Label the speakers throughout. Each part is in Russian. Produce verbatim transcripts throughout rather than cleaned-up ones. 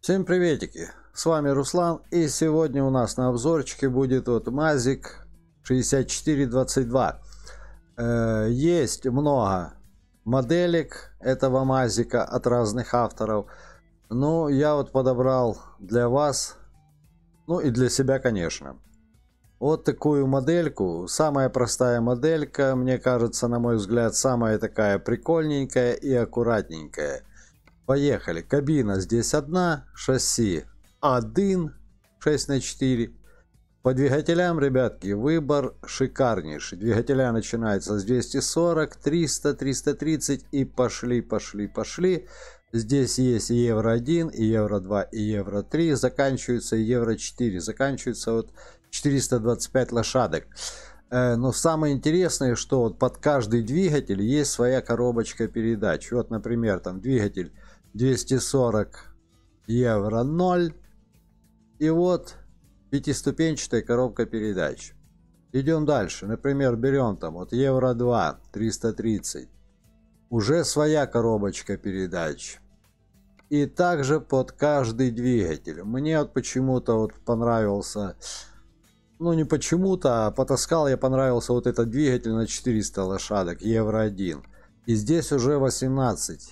Speaker 1: Всем приветики, с вами Руслан, и сегодня у нас на обзорчике будет вот мазик шестьдесят четыре двадцать два. Э, есть много моделек этого мазика от разных авторов, но я вот подобрал для вас, ну и для себя, конечно, вот такую модельку. Самая простая моделька, мне кажется, на мой взгляд, самая такая прикольненькая и аккуратненькая. Поехали. Кабина здесь одна, шасси один, шесть на четыре. По двигателям, ребятки, выбор шикарнейший. Двигателя начинается с двести сорок, триста, триста тридцать и пошли, пошли, пошли. Здесь есть и евро один, и евро два, и евро три. Заканчивается евро четыре. Заканчивается вот четыреста двадцать пять лошадок. Но самое интересное, что вот под каждый двигатель есть своя коробочка передач. Вот, например, там двигатель двести сорок евро ноль. И вот пятиступенчатая коробка передач. Идем дальше. Например, берем там вот евро два триста тридцать. Уже своя коробочка передач. И также под каждый двигатель. Мне вот почему-то вот понравился... Ну не почему-то, а потаскал я, понравился вот этот двигатель на четыреста лошадок, евро один. И здесь уже восемнадцать.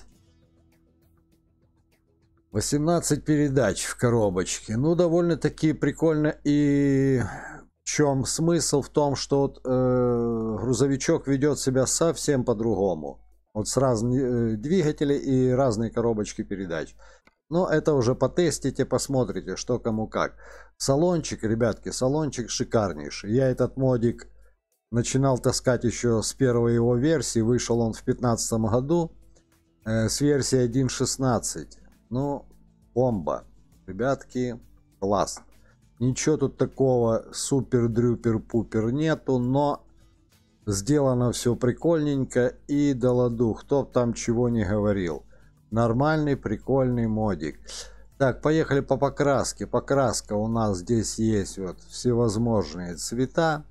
Speaker 1: восемнадцать передач в коробочке. Ну довольно-таки прикольно. И в чем смысл? В том, что вот, э, грузовичок ведет себя совсем по-другому. Вот с разными э, двигателями и разные коробочки передач. Но это уже потестите, посмотрите, что кому как. Салончик, ребятки, салончик шикарнейший. Я этот модик начинал таскать еще с первой его версии. Вышел он в две тысячи пятнадцатом году э, с версии один точка шестнадцать. Ну, бомба. Ребятки, класс. Ничего тут такого супер-дрюпер-пупер нету, но сделано все прикольненько и до ладу. Кто там чего не говорил. Нормальный, прикольный модик. Так, поехали по покраске. Покраска у нас здесь есть вот всевозможные цвета.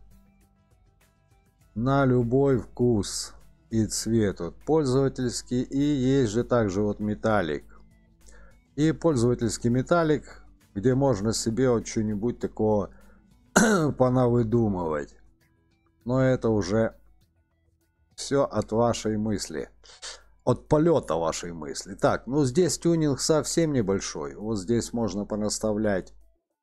Speaker 1: На любой вкус и цвет. Вот пользовательский. И есть же также вот металлик. И пользовательский металлик, где можно себе вот что-нибудь такого понавыдумывать. Но это уже все от вашей мысли. От полета вашей мысли. Так, ну здесь тюнинг совсем небольшой. Вот здесь можно понаставлять.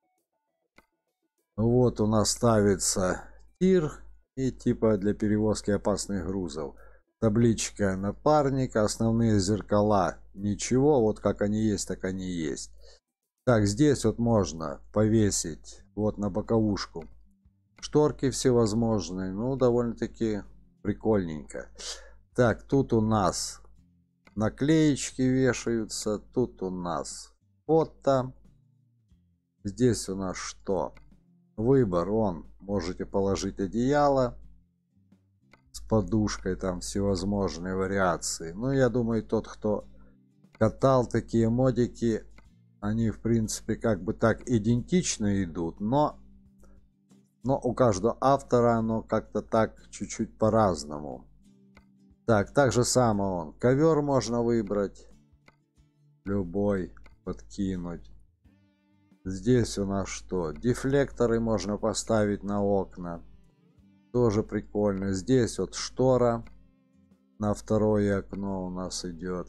Speaker 1: Вот у нас ставится тир и типа для перевозки опасных грузов. Табличка напарника, основные зеркала. Ничего, вот как они есть, так они есть. Так, здесь вот можно повесить вот на боковушку шторки всевозможные. Ну, довольно-таки прикольненько. Так, тут у нас наклеечки вешаются, тут у нас фото. Здесь у нас что? Выбор, он можете положить одеяло с подушкой, там всевозможные вариации. Ну, я думаю, тот, кто катал такие модики, они в принципе как бы так идентично идут, но но у каждого автора оно как-то так чуть-чуть по-разному. Так, так же само он. Ковер можно выбрать. Любой. Подкинуть. Здесь у нас что? Дефлекторы можно поставить на окна. Тоже прикольно. Здесь вот штора. На второе окно у нас идет.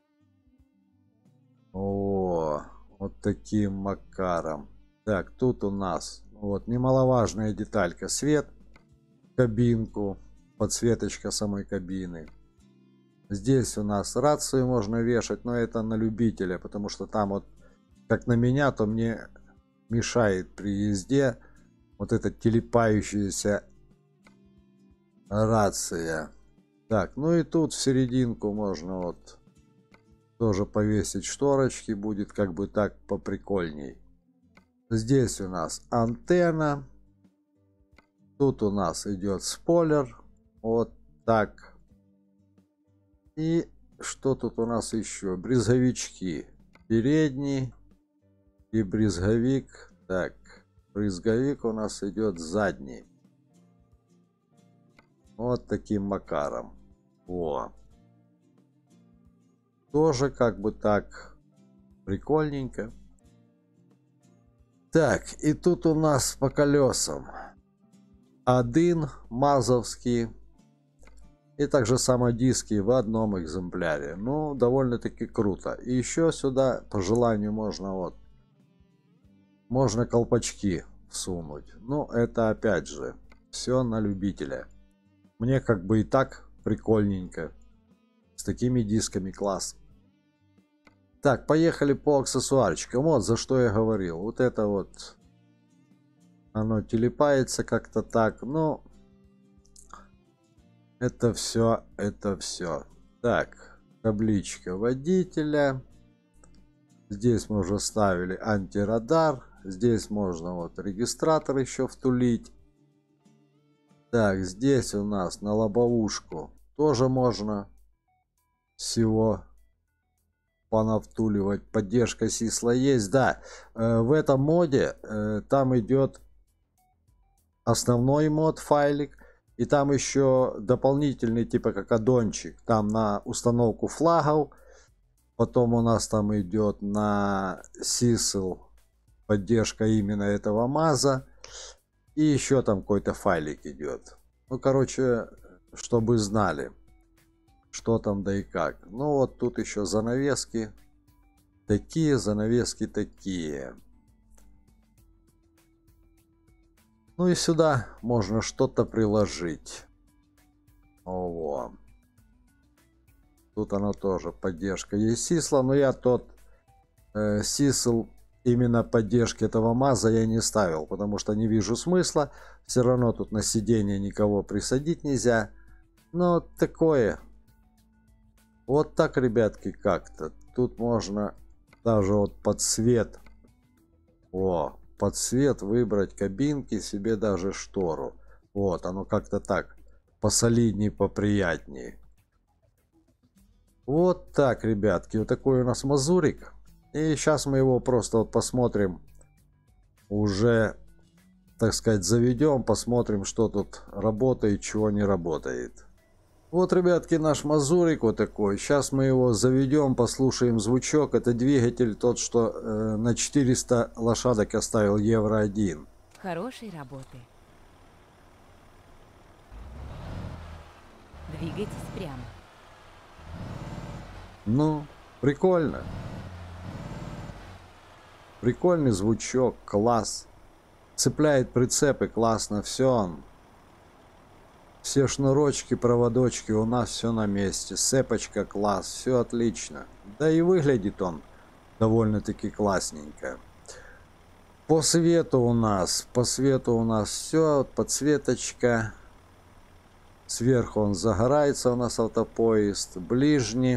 Speaker 1: О, вот таким макаром. Так, тут у нас вот немаловажная деталька. Свет. Кабинку. Подсветочка самой кабины. Здесь у нас рацию можно вешать, но это на любителя, потому что там вот как на меня, то мне мешает при езде вот эта телепающаяся рация. Так, ну и тут в серединку можно вот тоже повесить шторочки, будет как бы так поприкольней. Здесь у нас антенна. Тут у нас идет спойлер. Вот так. И что тут у нас еще? Брызговички. Передний и брызговик. Так, брызговик у нас идет задний. Вот таким макаром. О. Тоже как бы так прикольненько. Так, и тут у нас по колесам один мазовский и также само диски в одном экземпляре. Ну, довольно-таки круто. И еще сюда по желанию можно вот, можно колпачки всунуть. Ну, это опять же все на любителя. Мне как бы и так прикольненько. С такими дисками класс. Так, поехали по аксессуарчикам. Вот за что я говорил. Вот это вот. Оно телепается как-то так. Но это все, это все. Так, табличка водителя. Здесь мы уже ставили антирадар. Здесь можно вот регистратор еще втулить. Так, здесь у нас на лобовушку тоже можно всего понавтуливать. Поддержка сисла есть. Да, э, в этом моде э, там идет основной мод файлик. И там еще дополнительный типа как аддончик. Там на установку флагов. Потом у нас там идет на сисл поддержка именно этого маза. И еще там какой-то файлик идет. Ну, короче, чтобы знали, что там да и как. Ну, вот тут еще занавески. Такие, занавески такие. Ну и сюда можно что-то приложить. Ого. Тут оно тоже поддержка есть сисла. Но я тот э, сисл именно поддержки этого маза я не ставил. Потому что не вижу смысла. Все равно тут на сиденье никого присадить нельзя. Но такое. Вот так, ребятки, как-то. Тут можно даже вот под цвет. О, под цвет выбрать кабинки, себе даже штору. Вот, оно как-то так посолиднее, поприятнее. Вот так, ребятки, вот такой у нас мазурик. И сейчас мы его просто вот посмотрим. Уже, так сказать, заведем, посмотрим, что тут работает, чего не работает. Вот, ребятки, наш мазурик вот такой. Сейчас мы его заведем, послушаем звучок. Это двигатель тот, что э, на четыреста лошадок оставил евро один.
Speaker 2: Хорошей работы. Двигайтесь прямо.
Speaker 1: Ну, прикольно. Прикольный звучок, класс. Цепляет прицепы, классно, все. Все шнурочки, проводочки у нас все на месте. Цепочка, класс, все отлично. Да и выглядит он довольно-таки классненько. По свету у нас, по свету у нас все, подсветочка. Сверху он загорается, у нас автопоезд. Ближний,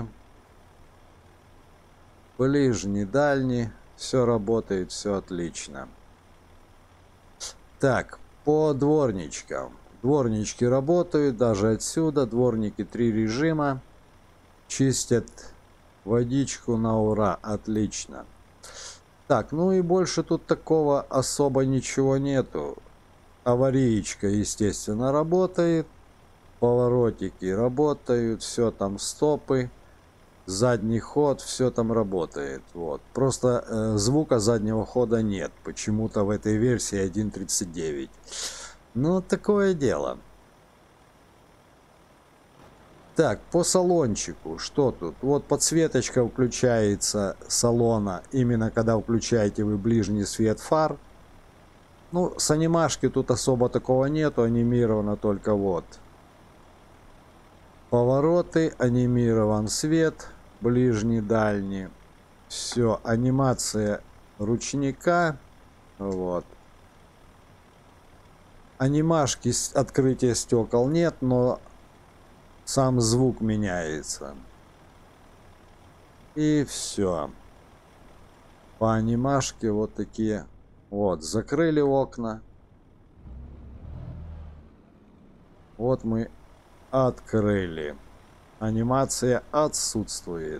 Speaker 1: ближний, дальний. Все работает, все отлично. Так, по дворничкам. Дворнички работают, даже отсюда. Дворники три режима. Чистят водичку на ура. Отлично. Так, ну и больше тут такого особо ничего нету. Аварийка, естественно, работает. Поворотики работают. Все там стопы. Задний ход. Все там работает. Вот. Просто э, звука заднего хода нет. Почему-то в этой версии один тридцать девять. Ну, такое дело. Так, по салончику. Что тут? Вот подсветочка включается салона. Именно когда включаете вы ближний свет фар. Ну, с анимашки тут особо такого нету. Анимировано только вот. Повороты. Анимирован свет. Ближний, дальний. Все. Анимация ручника. Вот. Анимашки открытия стекол нет, но сам звук меняется. И все. По анимашке вот такие. Вот, закрыли окна. Вот мы открыли. Анимация отсутствует.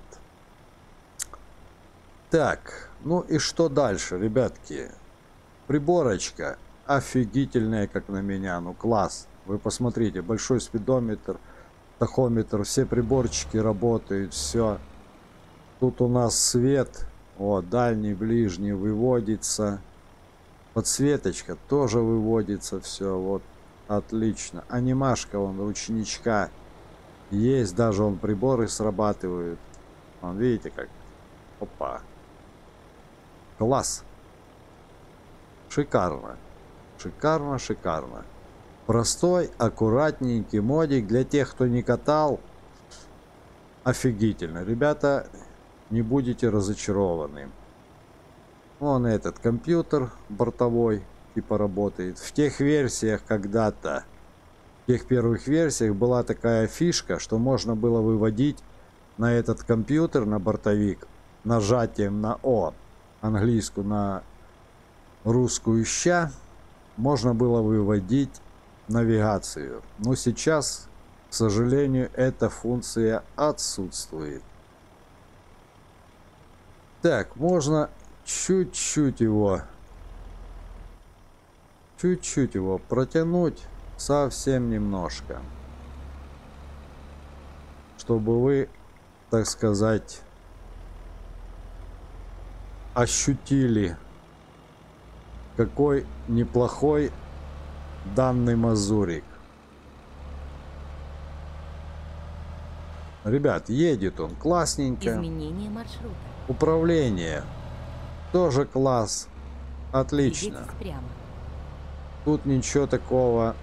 Speaker 1: Так, ну и что дальше, ребятки? Приборочка. Офигительная, как на меня, ну класс. Вы посмотрите, большой спидометр, тахометр, все приборчики работают, все. Тут у нас свет, вот, дальний, ближний выводится. Подсветочка тоже выводится, все, вот, отлично. Анимашка вон у ученичка есть, даже он приборы срабатывают. Вон, видите как? Опа. Класс. Шикарно. Шикарно, шикарно. Простой, аккуратненький модик для тех, кто не катал. Офигительно. Ребята, не будете разочарованы. Вон этот компьютер бортовой типа работает. В тех версиях когда-то, в тех первых версиях была такая фишка, что можно было выводить на этот компьютер, на бортовик, нажатием на О, английскую на русскую ща, можно было выводить навигацию. Но сейчас, к сожалению, эта функция отсутствует. Так, можно чуть-чуть его, чуть-чуть его протянуть, совсем немножко, чтобы вы, так сказать, ощутили, какой неплохой данный мазурик. Ребят, едет он классненько.
Speaker 2: Изменение маршрута.
Speaker 1: Управление тоже класс. Отлично.
Speaker 2: Двигайтесь прямо.
Speaker 1: Тут ничего такого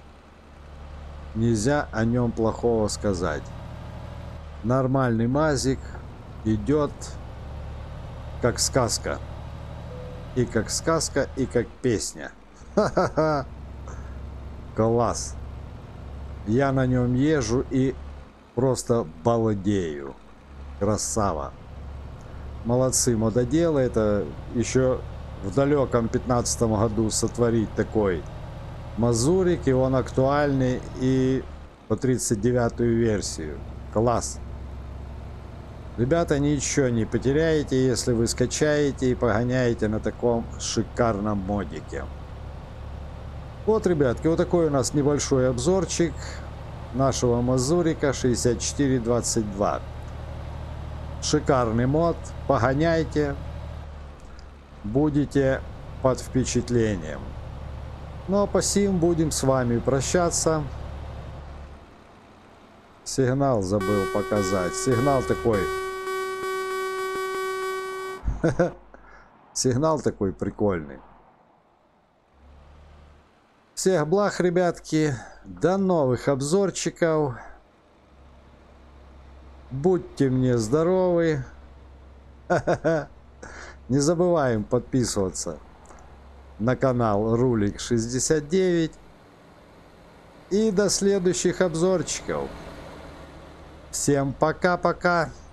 Speaker 1: нельзя о нем плохого сказать. Нормальный мазик, идет как сказка. И как сказка, и как песня. Ха-ха-ха. Класс. Я на нем езжу и просто балдею. Красава. Молодцы мододелы. Это еще в далеком пятнадцатом году сотворить такой мазурик. И он актуальный и по тридцать девятую версию. Класс. Ребята, ничего не потеряете, если вы скачаете и погоняете на таком шикарном модике. Вот, ребятки, вот такой у нас небольшой обзорчик нашего мазурика шестьдесят четыре двадцать два. Шикарный мод, погоняйте, будете под впечатлением. Ну а по сим будем с вами прощаться. Сигнал забыл показать. Сигнал такой. Сигнал такой прикольный. Всех благ, ребятки. До новых обзорчиков. Будьте мне здоровы. Не забываем подписываться на канал Рулик шестьдесят девять. И до следующих обзорчиков. Всем пока-пока.